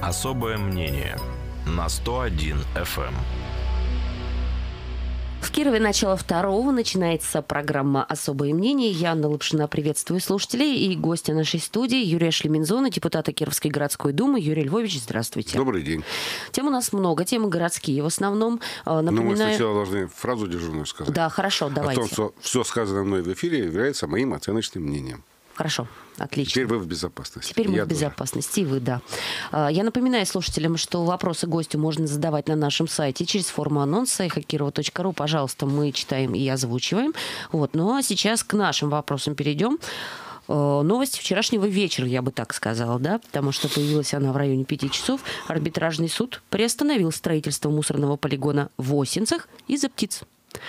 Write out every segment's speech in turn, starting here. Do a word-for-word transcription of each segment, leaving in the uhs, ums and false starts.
Особое мнение на сто один эф эм. В Кирове начало второго начинается программа «Особое мнение». Я, Анна Лапшина, приветствую слушателей и гостя нашей студии Юрия Шлеминзона, депутата Кировской городской думы. Юрий Львович, здравствуйте. Добрый день. Тем у нас много, темы городские в основном. Напоминаю... Но мы сначала должны фразу дежурную сказать. Да, хорошо, давайте. О том, что все сказанное мной в эфире является моим оценочным мнением. Хорошо, отлично. Теперь вы в безопасности. Теперь мы Я в безопасности, и вы, да. Я напоминаю слушателям, что вопросы гостю можно задавать на нашем сайте через форму анонса эхо кирова точка ру. Пожалуйста, мы читаем и озвучиваем. Вот. Ну а сейчас к нашим вопросам перейдем. Новость вчерашнего вечера, я бы так сказала, да, потому что появилась она в районе пяти часов. Арбитражный суд приостановил строительство мусорного полигона в Осинцах из-за птиц.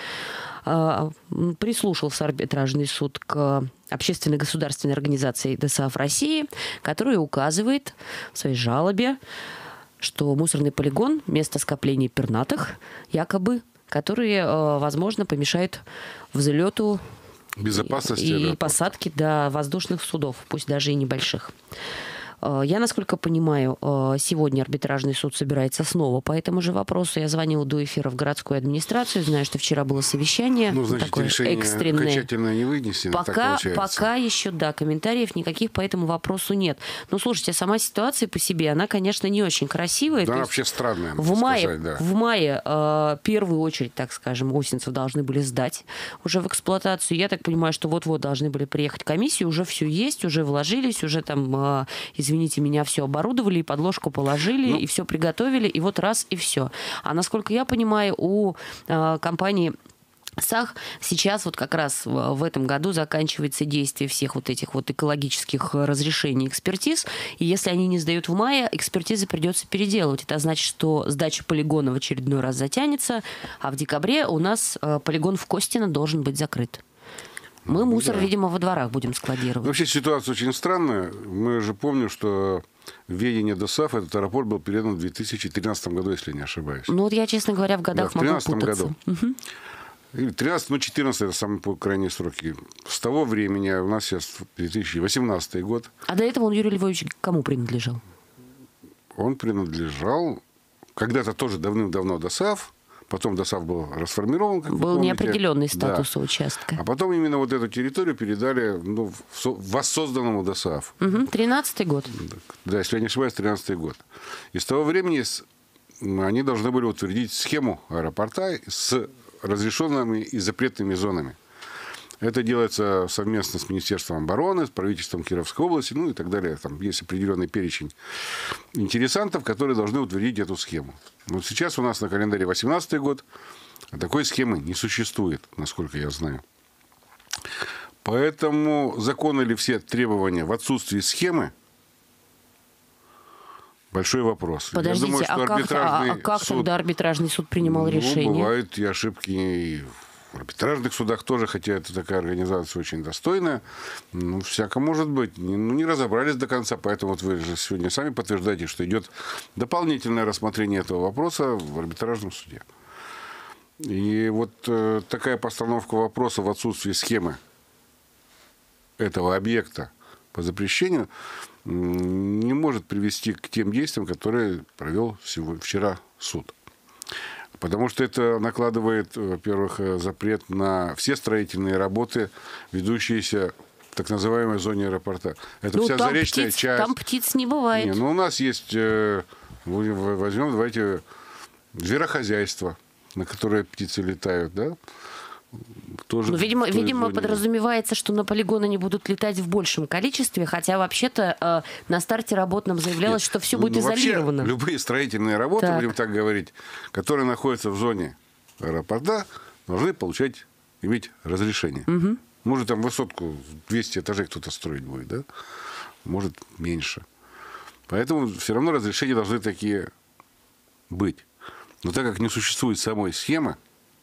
Прислушался арбитражный суд к общественной государственной организации ДОСААФ России, которая указывает в своей жалобе, что мусорный полигон – место скопления пернатых, якобы, которые, возможно, помешают взлету безопасности и, и да. посадке до воздушных судов, пусть даже и небольших. Я, насколько понимаю, сегодня арбитражный суд собирается снова по этому же вопросу. Я звонила до эфира в городскую администрацию, знаю, что вчера было совещание. Ну, значит, такое решение экстренное. окончательно не вынесено, Пока, так пока еще, да, комментариев никаких по этому вопросу нет. Ну, слушайте, сама ситуация по себе, она, конечно, не очень красивая. Да, она есть вообще странная, в мае, сказать, да. в мае э, первую очередь, так скажем, Осинцев должны были сдать уже в эксплуатацию. Я так понимаю, что вот-вот должны были приехать комиссии, уже все есть, уже вложились, уже там, э, извините меня, все оборудовали, и подложку положили, ну, и все приготовили, и вот раз, и все. А насколько я понимаю, у э, компании САХ сейчас вот как раз в, в этом году заканчивается действие всех вот этих вот экологических разрешений, экспертиз, и если они не сдают в мае, экспертизы придется переделывать. Это значит, что сдача полигона в очередной раз затянется, а в декабре у нас э, полигон в Костино должен быть закрыт. Мы мусор, да. видимо, во дворах будем складировать. Вообще ситуация очень странная. Мы же помним, что в ведении ДОСААФ этот аэропорт был передан в две тысячи тринадцатом году, если не ошибаюсь. Ну вот я, честно говоря, в годах да, в могу путаться. году. Угу. тринадцатый, ну, четырнадцатый это самые крайние сроки. С того времени, у нас сейчас две тысячи восемнадцатый год. А до этого он, Юрий Львович, кому принадлежал? Он принадлежал когда-то тоже давным-давно ДОСААФ. Потом ДОСААФ был расформирован. Как был неопределенный статус да. у участка. А потом именно вот эту территорию передали ну, воссозданному ДОСААФ. Угу. тринадцатый год. Да, если я не ошибаюсь, тринадцатый год. И с того времени они должны были утвердить схему аэропорта с разрешенными и запретными зонами. Это делается совместно с Министерством обороны, с правительством Кировской области, ну и так далее. Там есть определенный перечень интересантов, которые должны утвердить эту схему. Вот сейчас у нас на календаре восемнадцатый год, а такой схемы не существует, насколько я знаю. Поэтому законны ли все требования в отсутствии схемы? Большой вопрос. Подождите, я думаю, что а, как, а, а как суд, тогда арбитражный суд принимал ну, решение? Бывают и ошибки и в арбитражных судах тоже, хотя это такая организация очень достойная. Ну, всяко может быть. Ну, не разобрались до конца, поэтому вот вы же сегодня сами подтверждаете, что идет дополнительное рассмотрение этого вопроса в арбитражном суде. И вот э, такая постановка вопроса в отсутствии схемы этого объекта по запрещению не может привести к тем действиям, которые провел вчера суд. Потому что это накладывает, во-первых, запрет на все строительные работы, ведущиеся в так называемой зоне аэропорта. Это ну, вся там заречная птиц, часть. Там птиц не бывает. Не, ну, у нас есть, возьмем, давайте, зверохозяйство, на которое птицы летают, да? Тоже ну, видимо, видимо зоне. подразумевается, что на полигон они будут летать в большем количестве, хотя вообще-то э, на старте работ нам заявлялось, Нет, что все будет ну, изолировано. Вообще, любые строительные работы, так. будем так говорить, которые находятся в зоне аэропорта, должны получать, иметь разрешение. Угу. Может, там высотку двести этажей кто-то строить будет, да? Может, меньше. Поэтому все равно разрешения должны такие быть. Но так как не существует самой схемы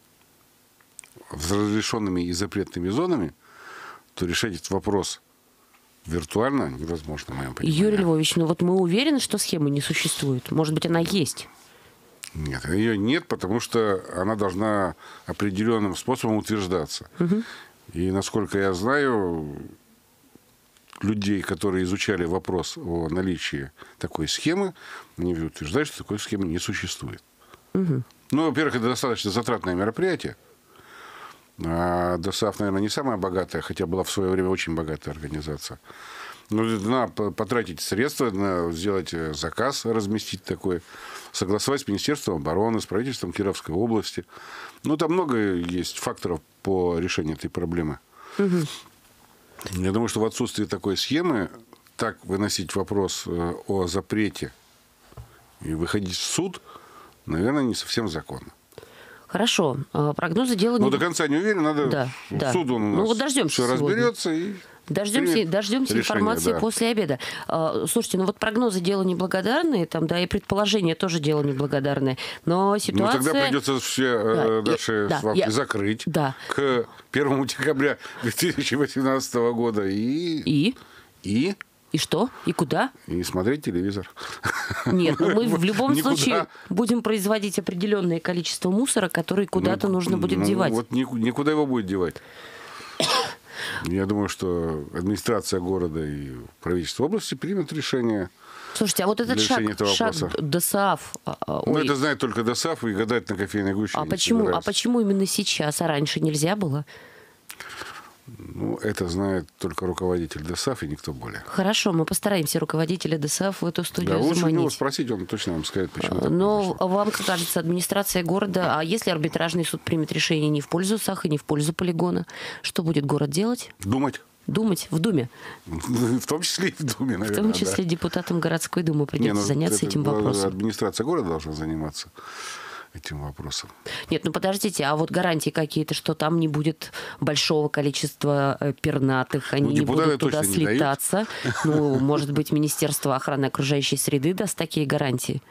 с разрешенными и запретными зонами, то решать этот вопрос виртуально невозможно, в моем понимании. Юрий Львович, ну вот мы уверены, что схемы не существует. Может быть, она есть? Нет, ее нет, потому что она должна определенным способом утверждаться. Угу. И, насколько я знаю, людей, которые изучали вопрос о наличии такой схемы, они утверждают, что такой схемы не существует. Угу. Ну, во-первых, это достаточно затратное мероприятие. А ДОСААФ, наверное, не самая богатая, хотя была в свое время очень богатая организация. Но надо потратить средства, надо сделать заказ, разместить такой, согласовать с Министерством обороны, с правительством Кировской области. Ну, там много есть факторов по решению этой проблемы. Угу. Я думаю, что в отсутствии такой схемы так выносить вопрос о запрете и выходить в суд, наверное, не совсем законно. Хорошо. Прогнозы делают... Ну, до конца не уверен, надо... Да, в да. суд он у нас ну, вот дождемся все сегодня. разберется и... Дождемся, дождемся решение, информации да. после обеда. Слушайте, ну вот прогнозы дело неблагодарные, там, да, и предположения тоже дело неблагодарное. Но ситуация... Ну, тогда придется все да, наши да, свалки я... закрыть да. к первому декабря две тысячи восемнадцатого года. И... И? И? И что? И куда? И смотреть телевизор. Нет, ну мы в любом Никуда. случае будем производить определенное количество мусора, который куда-то ну, нужно будет ну, девать. Вот никуда его будет девать. Я думаю, что администрация города и правительство области примут решение. Слушайте, а вот этот шаг, шаг ДОСААФ... Ну, это знает только ДОСААФ и гадать на кофейной гуще. А почему, а почему именно сейчас, а раньше нельзя было? Ну, это знает только руководитель ДОСААФ и никто более. Хорошо, мы постараемся руководителя ДОСААФ в эту студию да, лучше заманить. у него спросить, он точно вам скажет, почему. Но вам, как кажется, администрация города, а если арбитражный суд примет решение не в пользу САХа, не в пользу полигона, что будет город делать? Думать. Думать в Думе. В том числе и в Думе, наверное. В том числе да. депутатам городской думы придется не, ну, заняться этим вопросом. Администрация города должна заниматься этим вопросом. Нет, ну подождите, а вот гарантии какие-то, что там не будет большого количества пернатых, они ну, не будут туда слетаться. Ну, может быть, Министерство охраны окружающей среды даст такие гарантии?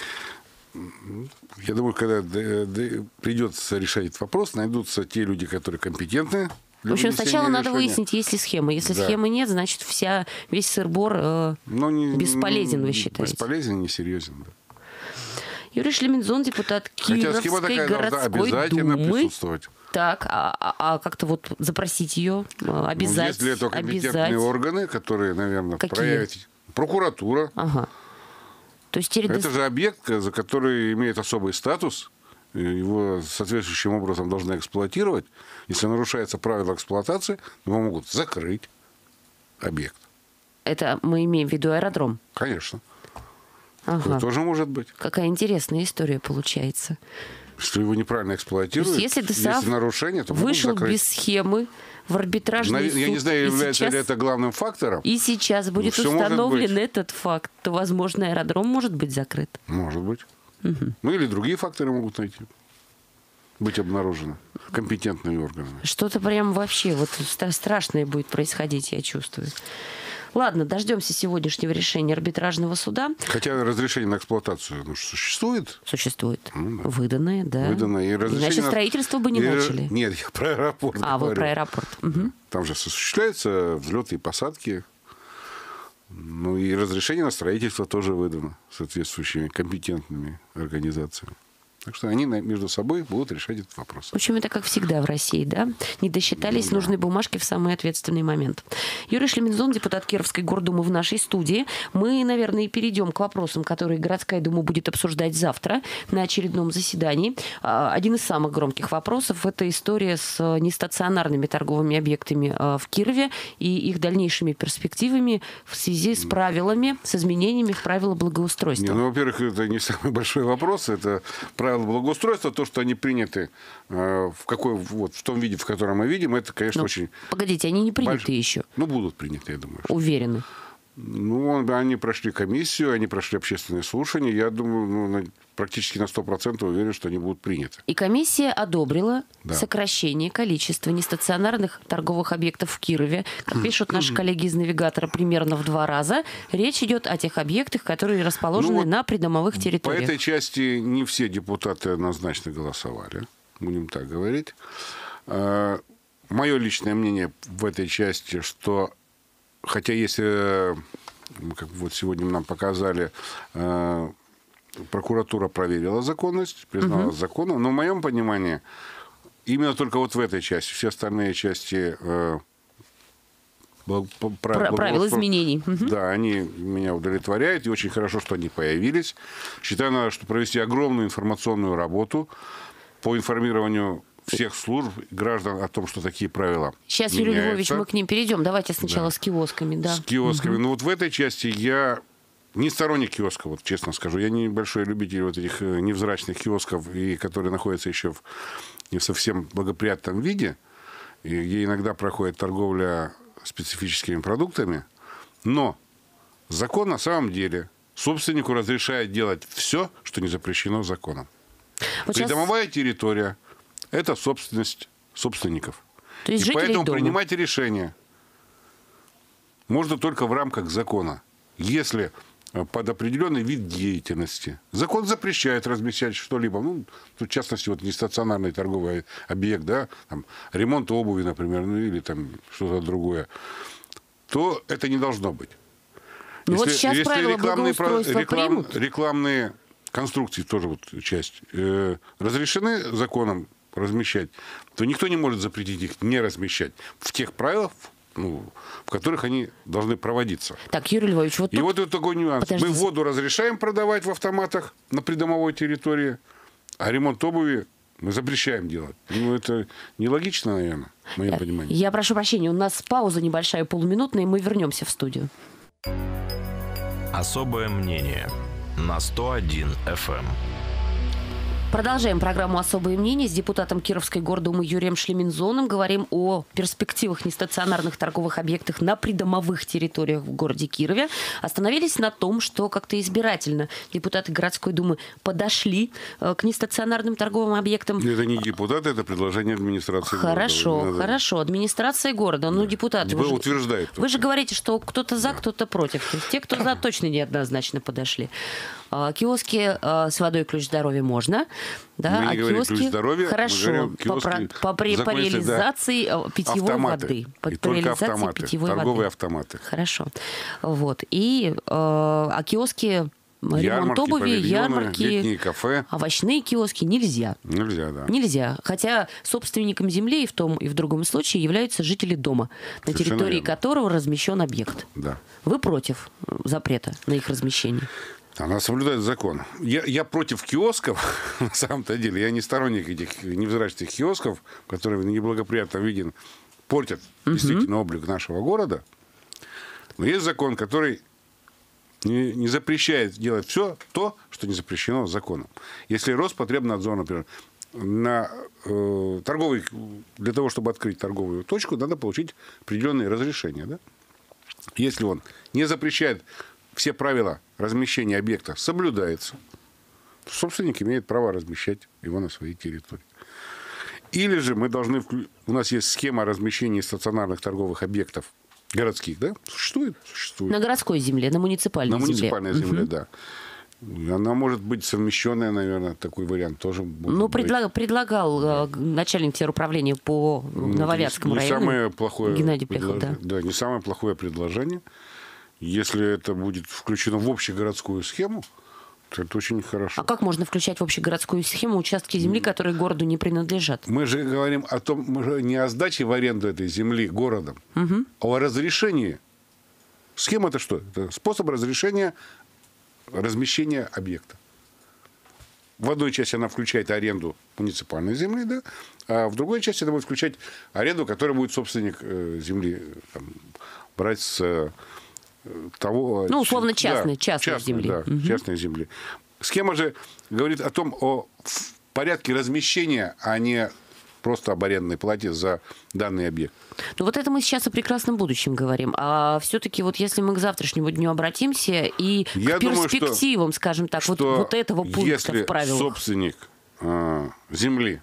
Я думаю, когда придется решать этот вопрос, найдутся те люди, которые компетентны. В общем, сначала надо решения. выяснить, есть ли схема. Если да. схемы нет, значит, вся, весь сыр-бор э, не, бесполезен, вы считаете? Бесполезен, несерьезен, да. Юрий Шлемидзон, депутат Кировской городской думы. Так, а, а, а как-то вот запросить ее, обязать? Ну, есть для этого компетентные обязать. органы, которые, наверное, Какие? проявят. Прокуратура. Ага. То есть теперь... Это же объект, за который имеет особый статус. Его соответствующим образом должны эксплуатировать. Если нарушается правила эксплуатации, его могут закрыть объект. Это мы имеем в виду аэродром? Конечно. Ага. Это тоже может быть. Какая интересная история получается. Если его неправильно эксплуатируют, если, если нарушение, то вышел закрыть. без схемы в арбитражный Я суд. Я не знаю, является сейчас, ли это главным фактором. И сейчас будет ну, установлен этот факт, то, возможно, аэродром может быть закрыт. Может быть. Угу. Ну или другие факторы могут найти. Быть обнаружены компетентными органами. Что-то прям вообще вот страшное будет происходить, я чувствую. Ладно, дождемся сегодняшнего решения арбитражного суда. Хотя разрешение на эксплуатацию ну, существует. Существует. Ну, да. Выданное, да. Выданное. И иначе на... строительство бы не и... начали. Нет, я про аэропорт А, говорю. вы про аэропорт. Угу. Там же осуществляются взлеты и посадки. Ну и разрешение на строительство тоже выдано соответствующими компетентными организациями. Так что они между собой будут решать этот вопрос. В общем, это как всегда в России, да? Не досчитались ну, нужной да. бумажки в самый ответственный момент. Юрий Шлемидзон, депутат Кировской гордумы в нашей студии. Мы, наверное, и перейдем к вопросам, которые городская дума будет обсуждать завтра на очередном заседании. Один из самых громких вопросов – это история с нестационарными торговыми объектами в Кирове и их дальнейшими перспективами в связи с правилами, с изменениями в правила благоустройства. Не, ну, во-первых, это не самый большой вопрос. Это правила благоустройства, то, что они приняты э, в, какой, вот, в том виде, в котором мы видим, это, конечно, ну, очень... Погодите, они не приняты больш... еще? Ну, будут приняты, я думаю. Что... Уверены? Ну, они прошли комиссию, они прошли общественные слушания. Я думаю, ну, на, практически на сто процентов уверен, что они будут приняты. И комиссия одобрила да. сокращение количества нестационарных торговых объектов в Кирове. Как пишут наши коллеги из «Навигатора», примерно в два раза. Речь идет о тех объектах, которые расположены ну, вот на придомовых территориях. По этой части не все депутаты однозначно голосовали, будем так говорить. Мое личное мнение в этой части, что хотя если, как вот сегодня нам показали, прокуратура проверила законность, признала угу. законом, но в моем понимании именно только вот в этой части, все остальные части правил изменений. Да, они меня удовлетворяют, и очень хорошо, что они появились. Считаю, надо, что провести огромную информационную работу по информированию всех служб, граждан о том, что такие правила Сейчас, меняются. Юрий Львович, мы к ним перейдем. Давайте сначала да. с киосками. Да. С киосками. Угу. Ну вот в этой части я не сторонник киоска, вот честно скажу. Я не большой любитель вот этих невзрачных киосков, и которые находятся еще в не в совсем благоприятном виде, и где иногда проходит торговля специфическими продуктами. Но закон на самом деле собственнику разрешает делать все, что не запрещено законом. Вот Придомовая сейчас... территория – это собственность собственников. То есть и поэтому дома. принимать решения можно только в рамках закона. Если под определенный вид деятельности закон запрещает размещать что-либо, ну, в частности, вот нестационарный торговый объект, да, там, ремонт обуви, например, ну, или там что-то другое, то это не должно быть. Ну, если вот сейчас если правила рекламные, благоустройства реклам, примут? рекламные конструкции, тоже вот часть, э, разрешены законом размещать, то никто не может запретить их не размещать в тех правилах, ну, в которых они должны проводиться. Так, Юрий Львович, вот И тут... вот это такой нюанс. Подождите. Мы воду разрешаем продавать в автоматах на придомовой территории, а ремонт обуви мы запрещаем делать. Ну, это нелогично, наверное, в моем понимании. Я прошу прощения, у нас пауза небольшая, полуминутная, и мы вернемся в студию. Особое мнение на сто один эф эм. Продолжаем программу «Особые мнения». С депутатом Кировской гордумы Юрием Шлеминзоном говорим о перспективах нестационарных торговых объектах на придомовых территориях в городе Кирове. Остановились на том, что как-то избирательно депутаты городской думы подошли к нестационарным торговым объектам. Это не депутаты, это предложение администрации хорошо, города. Хорошо, хорошо. Администрация города. Ну, да. депутаты... Вы Вы утверждаете. Вы же говорите, что кто-то за, да. кто-то против. То есть те, кто за, точно неоднозначно подошли. Киоски с водой ключ здоровья можно. Да, мы не а говорим киоски ключ здоровья, хорошо, мы говорим, по, по, по реализации да, питьевой автоматы. воды. По И только реализации автоматы, питьевой торговые воды. автоматы. Хорошо. Вот. И, э, а киоски, ремонт ярмарки, обуви, павильоны, ярмарки, летние кафе. овощные киоски нельзя. Нельзя, да. Нельзя. Хотя собственником земли и в том, и в другом случае являются жители дома, на Совершенно территории верно. которого размещен объект. Да. Вы против запрета на их размещение? Она соблюдает закон. Я, я против киосков, на самом-то деле. Я не сторонник этих невзрачных киосков, которые в неблагоприятном виде портят uh-huh. действительно облик нашего города. Но есть закон, который не, не запрещает делать все то, что не запрещено законом. Если Роспотребнадзор, например, на э, торговый, для того, чтобы открыть торговую точку, надо получить определенные разрешения. Да? Если он не запрещает все правила размещения объекта соблюдается, собственник имеет право размещать его на своей территории. Или же мы должны... У нас есть схема размещения стационарных торговых объектов городских, да? Существует? Существует. На городской земле, на муниципальной земле. На земле. муниципальной земле, угу. да. Она может быть совмещенная, наверное, такой вариант тоже будет. Ну, предлаг, предлагал да. начальник теруправления по Нововятскому не району самое плохое Геннадий Плехов, да. да, не самое плохое предложение. Если это будет включено в общегородскую схему, то это очень хорошо. А как можно включать в общегородскую схему участки земли, которые городу не принадлежат? Мы же говорим о том, мы же не о сдаче в аренду этой земли городом, угу. а о разрешении. Схема это что? Это способ разрешения размещения объекта. В одной части она включает аренду муниципальной земли, да, а в другой части она будет включать аренду, которая будет собственник земли там, брать с... того, ну, условно, частной, да, частной, частной земли. Да, угу. частной земли. Схема же говорит о том, о порядке размещения, а не просто об арендной плате за данный объект. Ну, вот это мы сейчас о прекрасном будущем говорим. А все-таки вот если мы к завтрашнему дню обратимся и Я к думаю, перспективам, что, скажем так, что вот, вот этого пункта если в правилах. собственник э, земли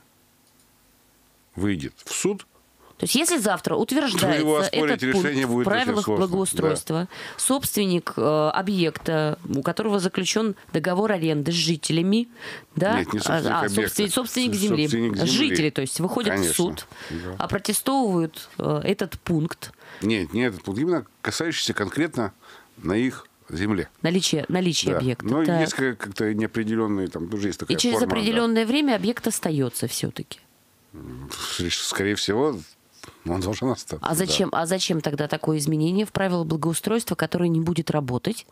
выйдет в суд, то есть, если завтра утверждается этот пункт в правилах благоустройства, да. собственник э, объекта, у которого заключен договор аренды с жителями, да, Нет, не собственник, а, объекта. собственник, собственник, земли, собственник земли, жители, то есть выходят Конечно. в суд, да. опротестовывают э, этот пункт. Нет, не этот пункт, именно касающийся конкретно на их земле. Наличие, наличие да. объекта. Но так. есть как-то неопределенные, там тоже есть такая И через форма, определенное да. время объект остается все-таки. Скорее всего, Он должен остаться. А зачем, да. а зачем тогда такое изменение в правила благоустройства, которое не будет работать?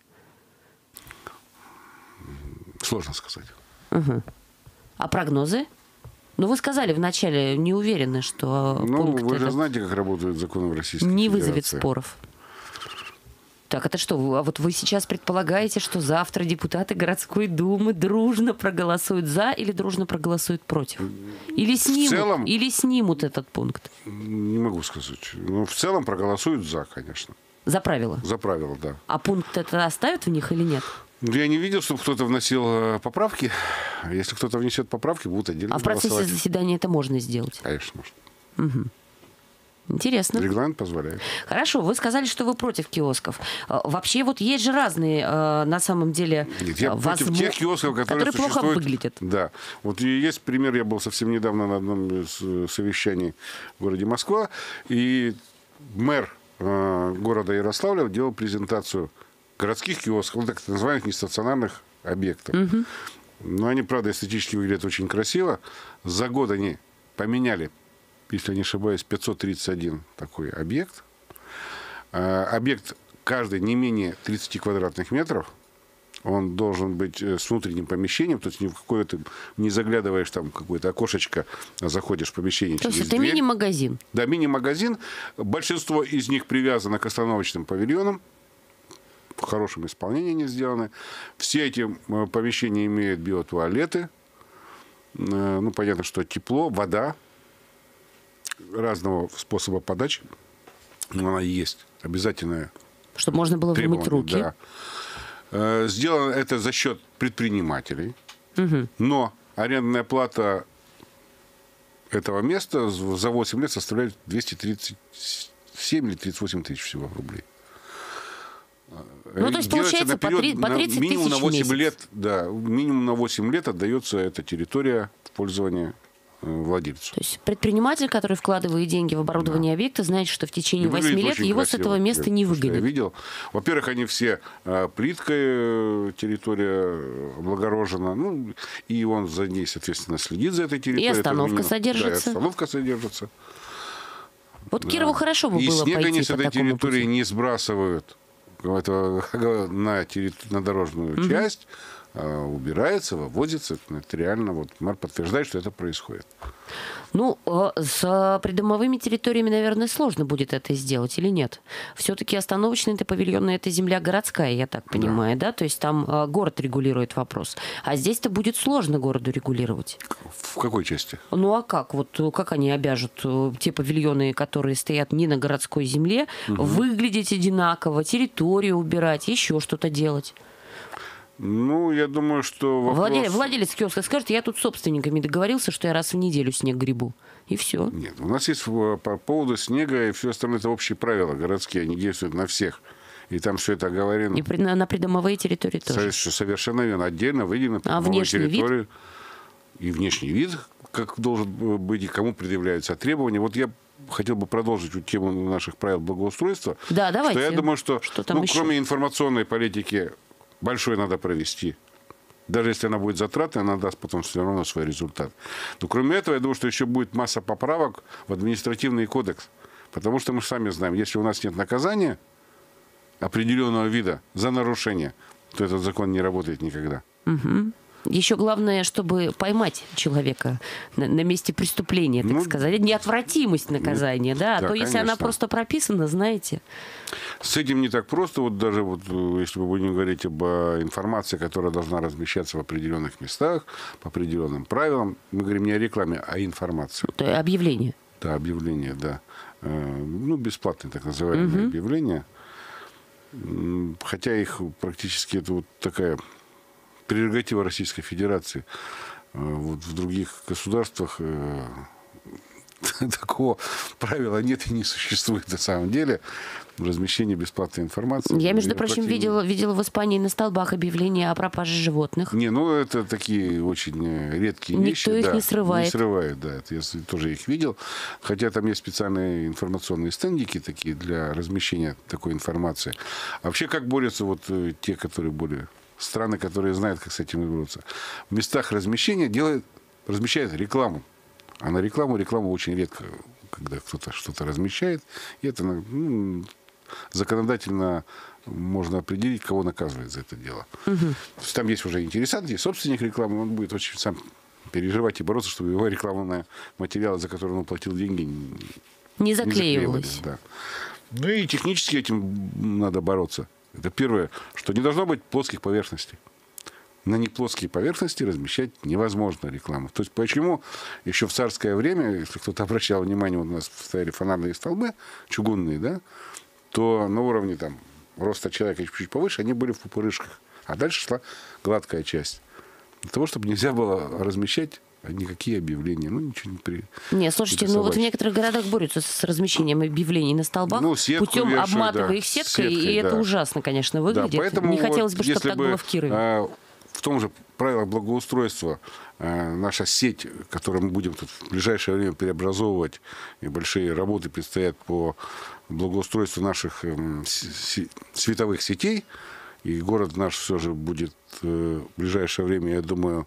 Сложно сказать. Угу. А прогнозы? Ну, вы сказали вначале, не уверены, что Ну, пункт вы же этот знаете, как работают законы в Российской не Федерации. вызовет споров. Так, это что? А вот вы сейчас предполагаете, что завтра депутаты городской думы дружно проголосуют за или дружно проголосуют против? Или снимут, в целом, или снимут этот пункт? Не могу сказать. Ну, в целом проголосуют за, конечно. За правила? За правила, да. А пункт это оставят в них или нет? Я не видел, чтобы кто-то вносил поправки. Если кто-то внесет поправки, будут отдельно А в процессе голосовать. заседания это можно сделать? Конечно, можно. Угу. Интересно. Регламент позволяет. Хорошо, вы сказали, что вы против киосков. Вообще вот есть же разные, на самом деле, Нет, я возможно... против тех киосков, которые, которые плохо существуют. выглядят. Да. Вот и есть пример, я был совсем недавно на одном из совещаний в городе Москва, и мэр э, города Ярославля делал презентацию городских киосков, так называемых нестационарных объектов. Угу. Но они, правда, эстетически выглядят очень красиво. За год они поменяли, если не ошибаюсь, пятьсот тридцать один такой объект. Э, объект каждый не менее тридцати квадратных метров. Он должен быть с внутренним помещением, то есть ни в какое-то не заглядываешь там в какое-то окошечко, а заходишь в помещение то через есть это дверь. мини-магазин? Да, мини-магазин. Большинство из них привязано к остановочным павильонам. В хорошем исполнении они сделаны. Все эти помещения имеют биотуалеты. Ну, понятно, что тепло, вода разного способа подачи. Но она есть. Обязательная. Чтобы можно было вымыть руки. Да. Сделано это за счет предпринимателей. Угу. Но арендная плата этого места за восемь лет составляет двести тридцать семь или тридцать восемь тысяч всего рублей. Ну, то есть, получается, по тридцать минимум тысяч на восемь в месяц. лет, да, минимум на восемь лет отдается эта территория в пользование владельцу. То есть предприниматель, который вкладывает деньги в оборудование да. объекта, знает, что в течение восьми лет его красиво. С этого места я, не выгонят. Я видел. Во-первых, они все а, плиткой, территория облагорожена, ну, и он за ней, соответственно, следит за этой территорией. И остановка содержится. Да, и остановка содержится. Вот да. Кирову хорошо бы и было снег пойти они с этой территории пути. не сбрасывают это, на, терри... на дорожную угу. часть. Убирается, вывозится. Это реально, вот мэр подтверждает, что это происходит. Ну, с придомовыми территориями, наверное, сложно будет это сделать или нет? Все-таки остановочные-то павильоны — это земля городская, я так понимаю, да? да? То есть там город регулирует вопрос. А здесь-то будет сложно городу регулировать. В какой части? Ну, а как? Вот как они обяжут те павильоны, которые стоят не на городской земле, угу. выглядеть одинаково, территорию убирать, еще что-то делать? Ну, я думаю, что вопрос... Владелец, владелец киоска скажет, я тут с собственниками договорился, что я раз в неделю снег гребу. И все. Нет, у нас есть по поводу снега и все остальное, это общие правила городские, они действуют на всех. И там все это оговорено. И на, на придомовые территории тоже. Совершенно верно. Отдельно выделено а внешний территорию. Вид? И внешний вид, как должен быть, и кому предъявляются требования. Вот я хотел бы продолжить вот тему наших правил благоустройства. Да, давайте. Что я думаю, что, что там ну, еще? Кроме информационной политики, большой надо провести. Даже если она будет затратной, она даст потом все равно свой результат. Но кроме этого, я думаю, что еще будет масса поправок в административный кодекс. Потому что мы сами знаем, если у нас нет наказания определенного вида за нарушение, то этот закон не работает никогда. Угу. Еще главное, чтобы поймать человека на, на месте преступления, так ну, сказать. Неотвратимость наказания, да? А да, то, если конечно. она просто прописана, знаете. С этим не так просто. Вот даже вот, если мы будем говорить об информации, которая должна размещаться в определенных местах, по определенным правилам, мы говорим не о рекламе, а о информации. Это объявление. Да, объявление, да. Ну, бесплатные так называемые угу. объявления. Хотя их практически это вот такая... прерогатива Российской Федерации. Вот в других государствах э, такого правила нет и не существует на самом деле. Размещение бесплатной информации. Я, между прочим, против... видела, видела в Испании на столбах объявления о пропаже животных. Не, ну это такие очень редкие Никто вещи. Никто их да, не срывает. Не срывает, да. Это я тоже их видел. Хотя там есть специальные информационные стендики такие для размещения такой информации. А вообще как борются вот те, которые более... страны, которые знают, как с этим бороться. В местах размещения делают, размещают рекламу. А на рекламу рекламу очень редко когда кто-то что-то размещает. И это ну, законодательно можно определить, кого наказывает за это дело. Угу. Там есть уже интересант, есть собственник рекламы, он будет очень сам переживать и бороться, чтобы его рекламные материалы, за которые он платил деньги, не заклеивались. Не да. Ну и технически этим надо бороться. Это первое, что не должно быть плоских поверхностей. На неплоские поверхности размещать невозможно рекламу. То есть почему еще в царское время, если кто-то обращал внимание, вот у нас стояли фонарные столбы чугунные, да, то на уровне там, роста человека чуть-чуть повыше, они были в пупырышках. А дальше шла гладкая часть. Для того, чтобы нельзя было размещать никакие объявления. Ну, ничего не при... Не, слушайте, ну вот в некоторых городах борются с размещением объявлений на столбах, ну, путем вешают, обматывая да, их сеткой, сеткой, и да. это ужасно, конечно, выглядит. Да, поэтому не хотелось бы, чтобы так бы, было в Кирове. А, в том же правилах благоустройства а, наша сеть, которую мы будем тут в ближайшее время преобразовывать, и большие работы предстоят по благоустройству наших э, с, световых сетей, и город наш все же будет э, в ближайшее время, я думаю,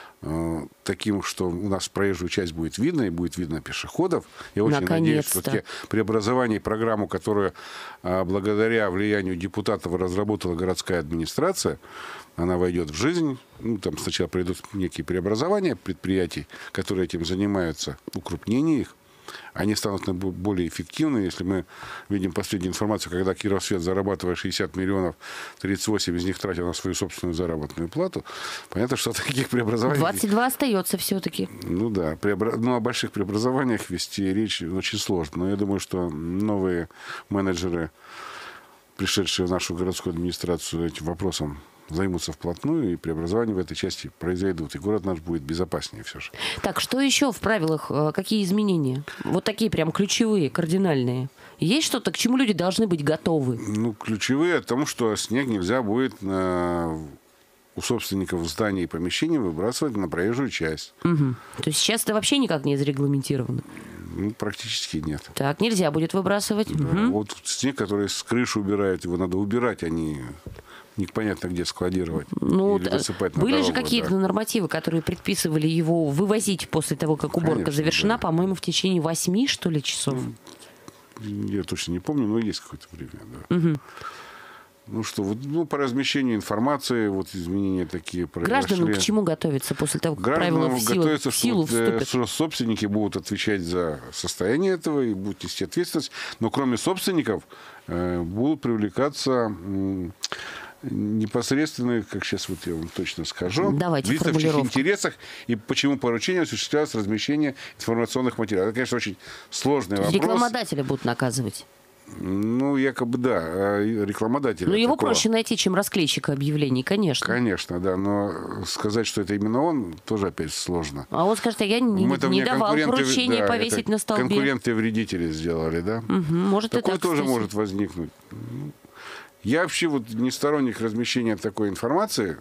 э, таким, что у нас проезжую часть будет видно, и будет видно пешеходов. Я очень надеюсь, что те преобразования и программу, которую э, благодаря влиянию депутатов разработала городская администрация, она войдет в жизнь. Ну, там сначала пройдут некие преобразования предприятий, которые этим занимаются, укрупнение их. Они станут более эффективны. Если мы видим последнюю информацию, когда Кировсвет, зарабатывая шестьдесят миллионов, тридцать восемь из них тратил на свою собственную заработную плату, понятно, что таких преобразований... двадцать два остается все-таки. Ну да. Преобра... Ну, о больших преобразованиях вести речь очень сложно. Но я думаю, что новые менеджеры, пришедшие в нашу городскую администрацию, этим вопросом займутся вплотную, и преобразования в этой части произойдут. И город наш будет безопаснее все же. Так, что еще в правилах? Какие изменения? Вот такие прям ключевые, кардинальные. Есть что-то, к чему люди должны быть готовы? Ну, ключевые от того, что снег нельзя будет на... у собственников зданий и помещений выбрасывать на проезжую часть. Угу. То есть сейчас это вообще никак не зарегламентировано? Ну, практически нет. Так, нельзя будет выбрасывать. Да. Угу. Вот снег, который с крыши убирают, его надо убирать, а не непонятно где складировать. Ну, или высыпать на были дорогу, же какие-то да. нормативы, которые предписывали его вывозить после того, как уборка Конечно, завершена, да. по-моему, в течение восьми, что ли, часов? Ну, я точно не помню, но есть какое-то время, да. Угу. Ну что, вот, ну, по размещению информации, вот изменения такие произошли. Гражданам к чему готовиться после того, как правила в силу, готовятся, в силу что, вступят? Что собственники будут отвечать за состояние этого и будут нести ответственность. Но кроме собственников э, будут привлекаться э, непосредственные, как сейчас вот я вам точно скажу, Давайте лица в чьих интересах и почему поручение осуществляется размещение информационных материалов. Это, конечно, очень сложный вопрос. Рекламодатели будут наказывать. Ну, якобы, да, рекламодатель. Ну, его такого. проще найти, чем расклейщика объявлений, конечно. Конечно, да, но сказать, что это именно он, тоже опять сложно. А он скажет, а я не, не давал поручения да, повесить на столбе. Конкуренты-вредители сделали, да? Угу, может, Такое это, тоже кстати. может возникнуть. Я вообще вот не сторонник размещения такой информации.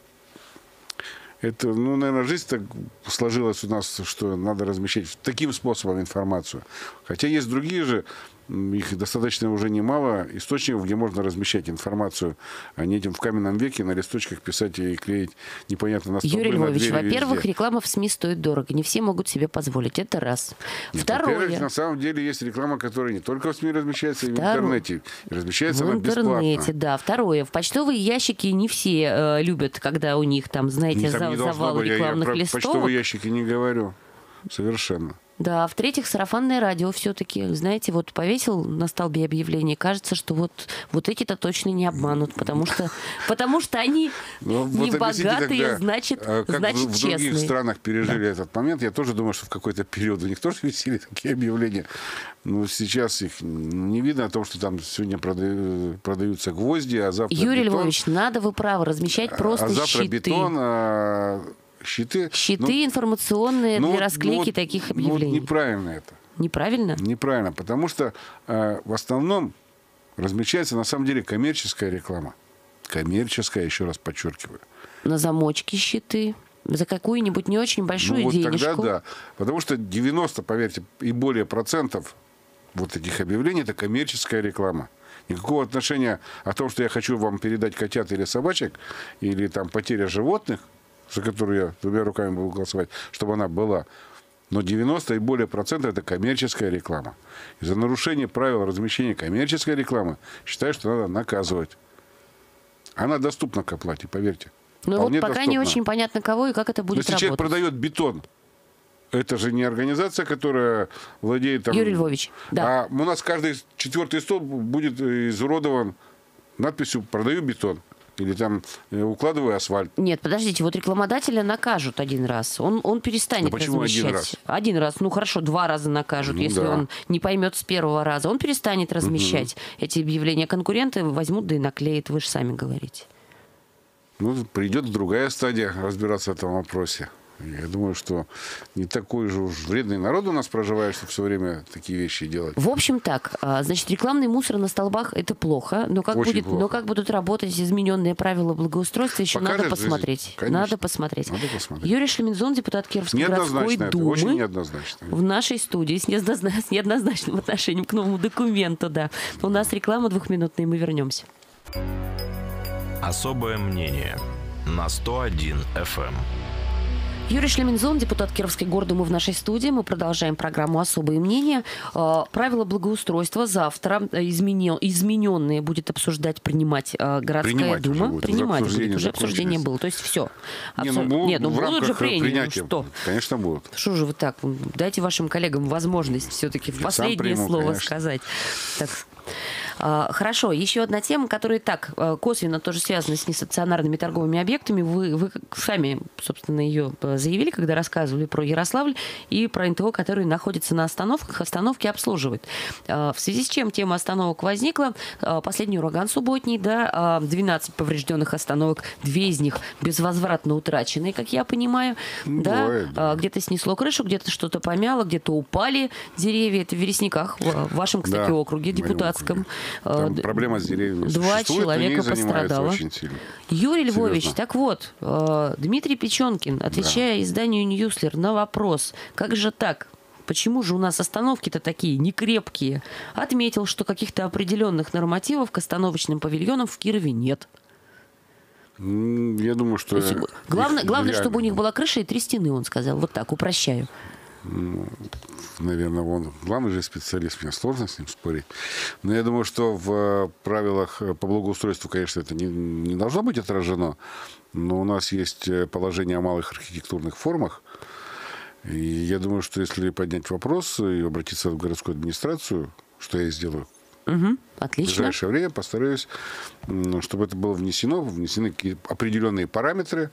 Это, ну, наверное, жизнь так сложилась у нас, что надо размещать таким способом информацию. Хотя есть другие же, их достаточно уже немало, источников, где можно размещать информацию, а не этим в каменном веке на листочках писать и клеить непонятно на столбы. Юрий Львович, во-первых, реклама в СМИ стоит дорого. Не все могут себе позволить. Это раз. Нет, Второе. Во-первых, на самом деле есть реклама, которая не только в СМИ размещается, и в интернете. И размещается в она интернете, бесплатно. да. Второе. В почтовые ящики не все э, любят, когда у них там, знаете, там за, завал быть. рекламных я, я листовок. Про почтовые ящики не говорю. Совершенно. Да, в-третьих, сарафанное радио все-таки, знаете, вот повесил на столбе объявление, кажется, что вот, вот эти-то точно не обманут, потому что, потому что они ну, не вот богатые, тогда, значит, как значит в, в честные. В других странах пережили да. этот момент. Я тоже думаю, что в какой-то период у них тоже висели такие объявления. Но сейчас их не видно о том, что там сегодня продаются гвозди, а завтра Юрий бетон. Львович, надо вы правы, размещать просто а завтра щиты. бетон, а щиты. Щиты ну, информационные ну, для расклейки ну, таких ну, объявлений. Вот неправильно это. Неправильно? Неправильно, потому что э, в основном размещается на самом деле коммерческая реклама. Коммерческая, еще раз подчеркиваю. На замочке щиты. За какую-нибудь не очень большую ну, вот денежку. Тогда да. Потому что девяносто, поверьте, и более процентов вот этих объявлений – это коммерческая реклама. Никакого отношения о том, что я хочу вам передать котят или собачек, или там потеря животных, за которую я двумя руками буду голосовать, чтобы она была, Но девяносто и более процентов это коммерческая реклама. И за нарушение правил размещения коммерческой рекламы считаю, что надо наказывать. Она доступна к оплате, поверьте. Ну вот пока доступна. не очень понятно, кого и как это будет Если работать. человек продает бетон, это же не организация, которая владеет... Там, Юрий Львович, да. А у нас каждый четвертый столб будет изуродован надписью «Продаю бетон». Или там укладываю асфальт. Нет, подождите, вот рекламодателя накажут один раз. Он, он перестанет да почему размещать. один раз? Один раз. Ну хорошо, два раза накажут, ну, если да. он не поймет с первого раза. Он перестанет размещать угу. эти объявления. Конкуренты возьмут да и наклеят, вы же сами говорите. Ну, придет другая стадия разбираться в этом вопросе. Я думаю, что не такой же уж вредный народ у нас проживает, что все время такие вещи делать. В общем так, значит, рекламный мусор на столбах – это плохо, но как, будет, плохо. но как будут работать измененные правила благоустройства, еще Покажет надо посмотреть. Надо посмотреть. Надо посмотреть. Юрий Шлемензон, депутат Кировской городской думы, очень неоднозначно. В нашей студии с, неоднозна... с неоднозначным отношением к новому документу. Да. У нас реклама двухминутная, и мы вернемся. Особое мнение на сто один эф эм. Юрий Шлемензон, депутат Кировской гордумы в нашей студии. Мы продолжаем программу «Особые мнения». Правила благоустройства завтра изменен, измененные будет обсуждать, принимать городская принимать дума. Уже принимать уже будет. Уже обсуждение было. То есть все. Не, Абсол... ну, Нет, ну в будут же принятия. Что? Конечно, будут. Что же вы так? Дайте вашим коллегам возможность все-таки в последнее приму, слово конечно. сказать. Так. Хорошо, еще одна тема, которая так косвенно тоже связана с нестационарными торговыми объектами. Вы, вы сами, собственно, ее заявили, когда рассказывали про Ярославль и про эн тэ о, которые находятся на остановках, остановки обслуживают. В связи с чем тема остановок возникла. Последний ураган субботний, да, двенадцать поврежденных остановок, две из них безвозвратно утраченные, как я понимаю. Да, да. Где-то снесло крышу, где-то что-то помяло, где-то упали деревья. Это в Вересниках, в вашем, кстати, да, округе депутатском. Там проблема с деревьями Два существует, человека пострадало. Юрий Львович, Серьезно. так вот, Дмитрий Печенкин, отвечая да. изданию «Ньюслер» на вопрос, как же так? Почему же у нас остановки-то такие некрепкие? Отметил, что каких-то определенных нормативов к остановочным павильонам в Кирове нет. Я думаю, что... Есть, главное, главное чтобы у них была крыша и три стены, он сказал. Вот так, упрощаю. Ну, наверное, он главный же специалист, мне сложно с ним спорить. Но я думаю, что в правилах по благоустройству, конечно, это не, не должно быть отражено. Но у нас есть положение о малых архитектурных формах. И я думаю, что если поднять вопрос и обратиться в городскую администрацию, что я и сделаю, угу, отлично. В ближайшее время постараюсь, чтобы это было внесено, внесены определенные параметры,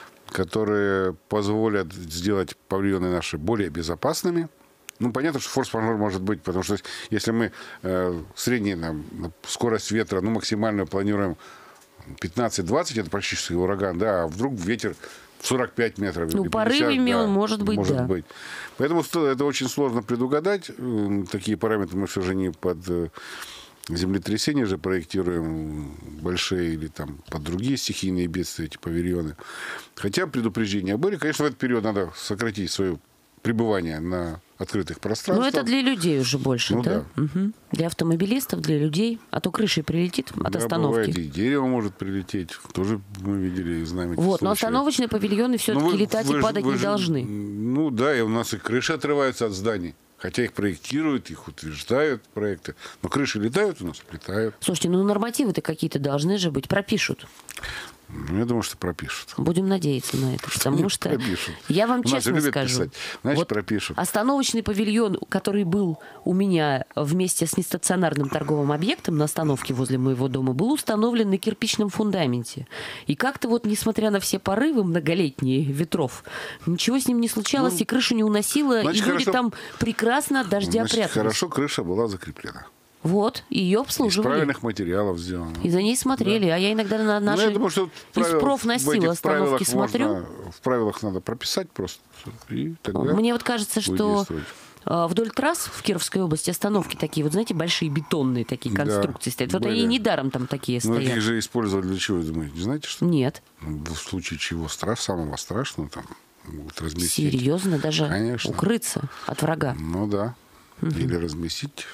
которые позволят сделать павильоны наши более безопасными. Ну, понятно, что форс-мажор может быть, потому что если мы э, среднюю там, скорость ветра, ну, максимальную планируем пятнадцать-двадцать, это практически ураган, да, а вдруг ветер сорок пять метров. Ну, порывами он да, может быть, может да. быть. Поэтому это очень сложно предугадать. Такие параметры мы все же не под... землетрясения же проектируем большие или там под другие стихийные бедствия, эти павильоны. Хотя предупреждения были. Конечно, в этот период надо сократить свое пребывание на открытых пространствах. Но это для людей уже больше, ну, да? да. Угу. Для автомобилистов, для людей. А то крышей прилетит от да, остановки. Бывает, и дерево может прилететь. Тоже мы видели и знаем эти Вот, случаи. Но остановочные павильоны все-таки вы, летать вы, и падать вы, не вы, должны. Ну да, и у нас и крыши отрываются от зданий. Хотя их проектируют, их утверждают проекты. Но крыши летают у нас? Летают. Слушайте, ну нормативы-то какие-то должны же быть. Пропишут. Ну, я думаю, что пропишут. Будем надеяться на это. Что потому что пропишут. Я вам у честно скажу. Писать. Значит, вот пропишут. Остановочный павильон, который был у меня вместе с нестационарным торговым объектом на остановке возле моего дома, был установлен на кирпичном фундаменте. И как-то вот, несмотря на все порывы многолетние ветров, ничего с ним не случалось, ну, и крышу не уносило, значит, и люди хорошо, там прекрасно от дождя значит, прятались. Хорошо, крыша была закреплена. Вот, ее обслуживали. Из правильных материалов сделано. И за ней смотрели. Да. А я иногда на наши... Ну, я думаю, что из профносила остановки смотрю. Можно, в правилах надо прописать просто. И тогда мне вот кажется, что вдоль трасс в Кировской области остановки такие, вот знаете, большие бетонные такие конструкции да, стоят. Вот были. Они недаром там такие ну, стоят. Их же использовали для чего, думаете? Не знаете, что? Нет. В случае чего страш, самого страшного там могут разместить. Серьезно? Даже Конечно. Укрыться от врага? Ну да. Угу. Или разместить...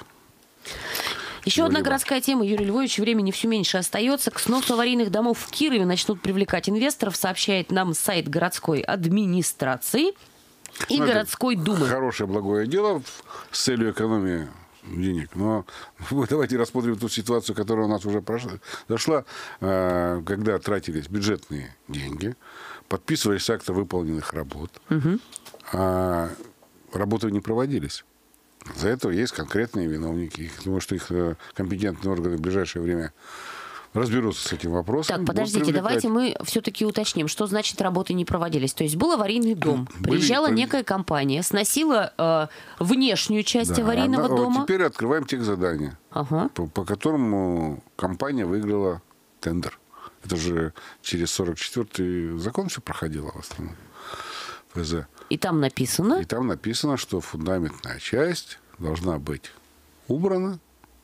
Еще одна городская тема, Юрий Львович, времени все меньше остается. К сносу аварийных домов в Кирове начнут привлекать инвесторов, сообщает нам сайт городской администрации. И ну, городской думы. Хорошее, благое дело с целью экономии денег. Но давайте рассмотрим ту ситуацию, которая у нас уже прошла, дошла, когда тратились бюджетные деньги, подписывались акты выполненных работ, угу. а работы не проводились. За это есть конкретные виновники. Я думаю, что их компетентные органы в ближайшее время разберутся с этим вопросом. Так, подождите, давайте мы все-таки уточним, что значит работы не проводились. То есть был аварийный дом, Были, приезжала были... некая компания, сносила э, внешнюю часть да, аварийного она, дома. Вот теперь открываем техзадание, ага. по, по которому компания выиграла тендер. Это же через сорок четвёртый закон все проходило в основном. ФЗ. И там написано? И там написано, что фундаментная часть должна быть убрана.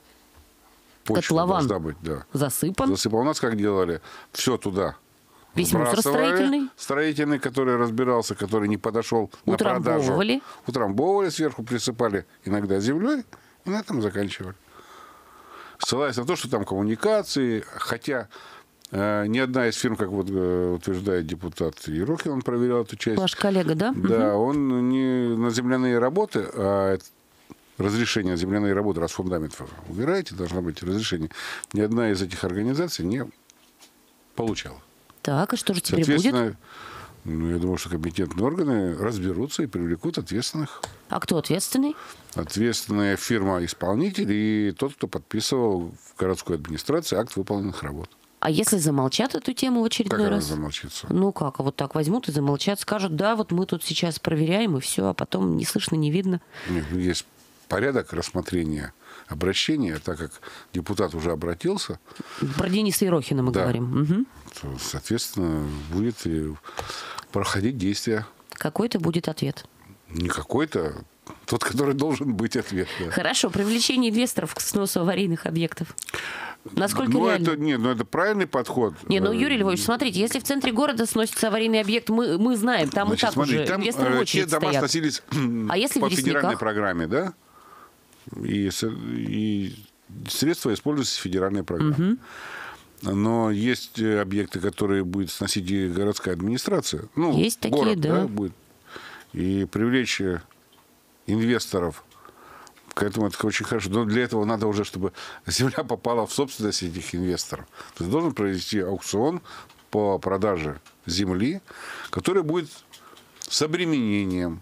Котлован быть, да. засыпан. Засыпан. У нас как делали? Все туда. Весь мусор строительный. Строительный, который разбирался, который не подошел на продажу. Утрамбовывали. Утрамбовывали, сверху присыпали иногда землей, и на этом заканчивали. Ссылаясь на то, что там коммуникации, хотя э, ни одна из фирм, как вот э, утверждает депутат Ерохин, он проверял эту часть. Ваш коллега, да? Да, угу. он не на земляные работы, а разрешение земляной работы, раз фундамент убираете, должно быть разрешение. Ни одна из этих организаций не получала. Так, и что же теперь будет? Ну, я думаю, что компетентные органы разберутся и привлекут ответственных. А кто ответственный? Ответственная фирма-исполнитель и тот, кто подписывал в городской администрации акт выполненных работ. А если замолчат эту тему в очередной как раз? Как она замолчится? Ну как, а вот так возьмут и замолчат, скажут, да, вот мы тут сейчас проверяем, и все, а потом не слышно, не видно. Нет, есть порядок рассмотрения обращения, так как депутат уже обратился. Про Дениса Ерохина мы да, говорим. Угу. То, соответственно, будет проходить действия. Какой-то будет ответ. Не какой-то, тот, который должен быть ответ. Да. Хорошо, привлечение инвесторов к сносу аварийных объектов. Насколько ну, реально? Это, нет, ну это правильный подход. Не, ну, Юрий Львович, смотрите, если в центре города сносится аварийный объект, мы, мы знаем, там Значит, и так смотри, уже там, инвесторы в очередь те дома стоят. сносились а если по в федеральной программе, да? И, и средства используются в федеральной программе. Угу. Но есть объекты, которые будет сносить и городская администрация. Ну, есть город, такие, да. да, будет. И привлечь инвесторов к этому, это очень хорошо. Но для этого надо уже, чтобы земля попала в собственность этих инвесторов. То есть должен провести аукцион по продаже земли, который будет с обременением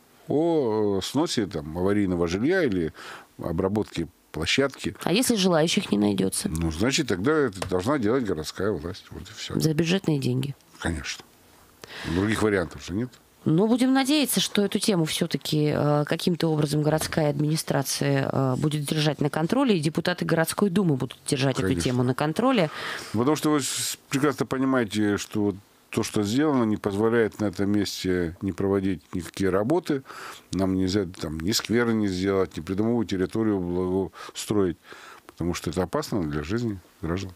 о сносе там, аварийного жилья или обработке площадки. А если желающих не найдется? Ну, значит, тогда это должна делать городская власть. Вот и все. За бюджетные деньги? Конечно. Других вариантов же нет. Ну, будем надеяться, что эту тему все-таки э, каким-то образом городская администрация э, будет держать на контроле, и депутаты городской думы будут держать Конечно. Эту тему на контроле. Потому что вы прекрасно понимаете, что то, что сделано, не позволяет на этом месте не проводить никакие работы. Нам нельзя там ни скверы не сделать, ни придомовую территорию благоустроить, потому что это опасно для жизни граждан.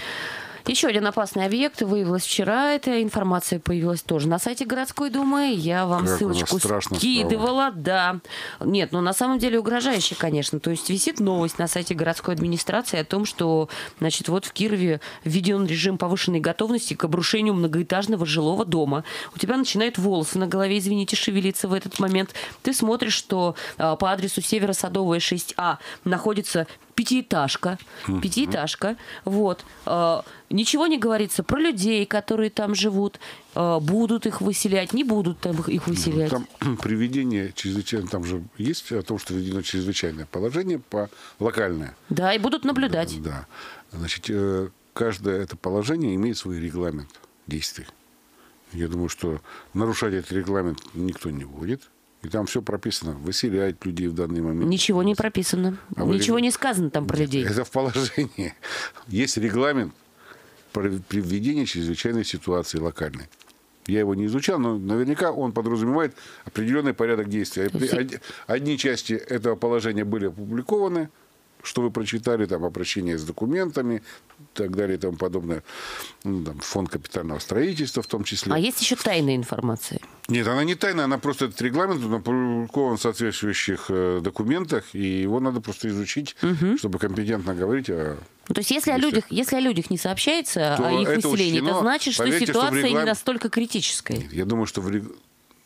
Еще один опасный объект выявилась вчера. Эта информация появилась тоже на сайте городской думы. Я вам как ссылочку скидывала. Да. Нет, ну на самом деле угрожающе, конечно. То есть висит новость на сайте городской администрации о том, что, значит, вот в Кирове введен режим повышенной готовности к обрушению многоэтажного жилого дома. У тебя начинают волосы на голове, извините, шевелиться в этот момент. Ты смотришь, что а, по адресу Северо-Садовая шесть А находится пятиэтажка. Mm-hmm. Пятиэтажка. Вот. А, ничего не говорится про людей, которые там живут. А, будут их выселять, не будут там их выселять. Там приведение чрезвычайно, там же есть о том, что введено чрезвычайное положение по локальное. Да, и будут наблюдать. Да. да. Значит, каждое это положение имеет свой регламент действий. Я думаю, что нарушать этот регламент никто не будет. И там все прописано. Выселять людей в данный момент. Ничего не прописано. А Ничего вы... не сказано там про людей. Это в положении. Есть регламент при введении чрезвычайной ситуации локальной. Я его не изучал, но наверняка он подразумевает определенный порядок действий. Одни части этого положения были опубликованы, что вы прочитали, там, обращение с документами, и так далее, и тому подобное. Ну, там, фонд капитального строительства в том числе. А есть еще тайная информация? Нет, она не тайная, она просто этот регламент опубликован в соответствующих э, документах, и его надо просто изучить, угу. чтобы компетентно говорить о... Ну, то есть, если о, людях, если о людях не сообщается, о их выселении, это значит, что ситуация что регламент... не настолько критическая. Нет, я думаю, что в рег...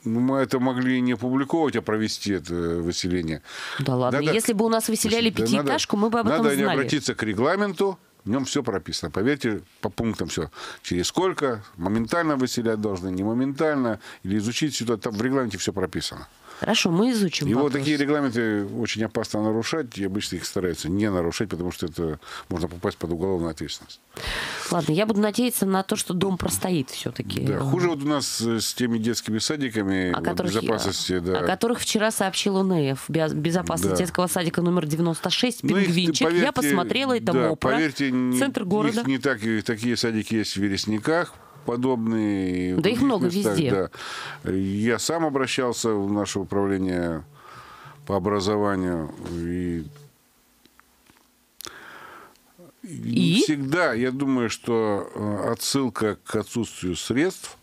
Ну, мы это могли не опубликовать, а провести это выселение. Да ладно, Надо, если бы у нас выселяли да, пятиэтажку, надо, мы бы об этом надо знали. Надо обратиться к регламенту, в нем все прописано. Поверьте, по пунктам все. Через сколько, моментально выселять должны, не моментально, или изучить ситуацию. Там в регламенте все прописано. Хорошо, мы изучим И вопрос. вот такие регламенты очень опасно нарушать, и обычно их стараются не нарушать, потому что это можно попасть под уголовную ответственность. Ладно, я буду надеяться на то, что дом простоит все-таки. Да, хуже вот у нас с теми детскими садиками, о вот, которых, безопасности, я, да. о которых вчера сообщил ОНФ. Безопасность Да. детского садика номер девяносто шесть, Ну, их, Пингвинчик. поверьте, я посмотрела, это да, МОПРа, поверьте, центр не, города. Их не так, такие садики есть в Вересниках, подобные. Да их много местах, везде. Да. Я сам обращался в наше управление по образованию. И, И? Не всегда. Я думаю, что отсылка к отсутствию средств.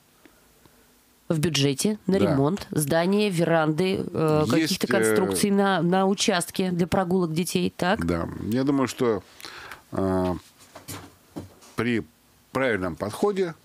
В бюджете на Да. ремонт здания, веранды, э, Есть, каких-то конструкций э, на, на участке для прогулок детей. Так? Да. Я думаю, что э, при правильном подходе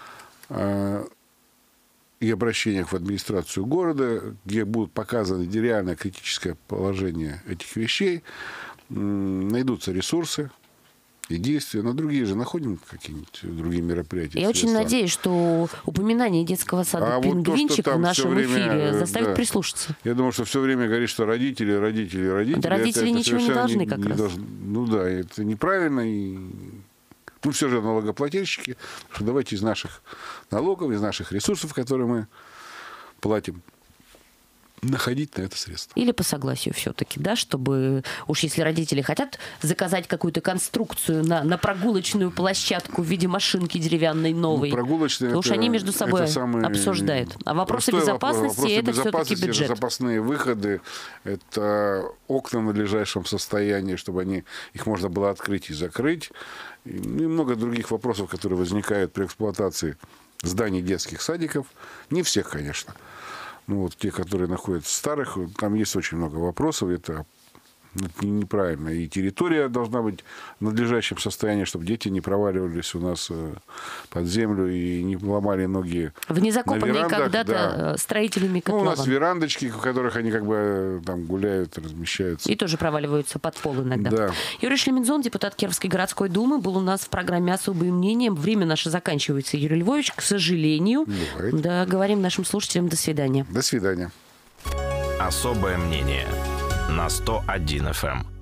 э, и обращениях в администрацию города, где будут показаны реальное критическое положение этих вещей, э, найдутся ресурсы и действия. Но другие же находим какие-нибудь другие мероприятия. Я очень средства. надеюсь, что упоминание детского сада А вот то, что «Пингвинчик» там в нашем всё время, эфире э, заставит да. прислушаться. Я думаю, что все время говорит, что родители, родители, родители. Да родители ничего не совершенно должны как раз. должны. Ну да, это неправильно. И мы все же налогоплательщики. Что давайте из наших налогов, из наших ресурсов, которые мы платим, находить на это средства. Или по согласию все-таки, да, чтобы уж если родители хотят заказать какую-то конструкцию на, на прогулочную площадку в виде машинки деревянной новой, Ну, прогулочные то уж это- они между собой это самый обсуждают. А вопросы простой безопасности вопрос. это Вопросы все-таки безопасности, бюджет. это запасные выходы, это окна в надлежащем состоянии, чтобы они, их можно было открыть и закрыть. И, ну, и много других вопросов, которые возникают при эксплуатации зданий детских садиков. Не всех, конечно. Ну, вот те, которые находятся в старых, там есть очень много вопросов. Это неправильно. И территория должна быть в надлежащем состоянии, чтобы дети не проваливались у нас под землю и не ломали ноги. В незакопанные на верандах, когда-то да. строителями Ну, у котлован. нас верандочки, в которых они как бы там гуляют, размещаются. И тоже проваливаются под пол иногда. Да. Юрий Шлемидзон, депутат Кировской городской думы, был у нас в программе «Особые мнения». Время наше заканчивается, Юрий Львович, к сожалению. Бывает. Да, говорим нашим слушателям до свидания. До свидания. Особое мнение на сто один эф эм.